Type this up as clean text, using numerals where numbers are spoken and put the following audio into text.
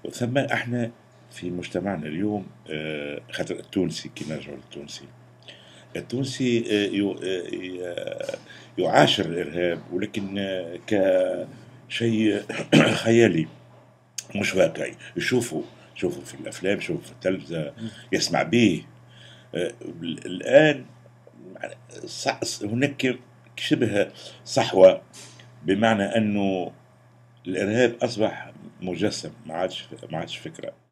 ثم احنا في مجتمعنا اليوم، خاطر التونسي كي نرجعوا للتونسي، التونسي يعاشر الإرهاب، ولكن كشيء خيالي مش واقعي. يشوفوا في الأفلام، يشوفوا في التلفزة، يسمع به. الآن هناك شبه صحوة، بمعنى أنه الإرهاب أصبح مجسم، ما عادش فكرة.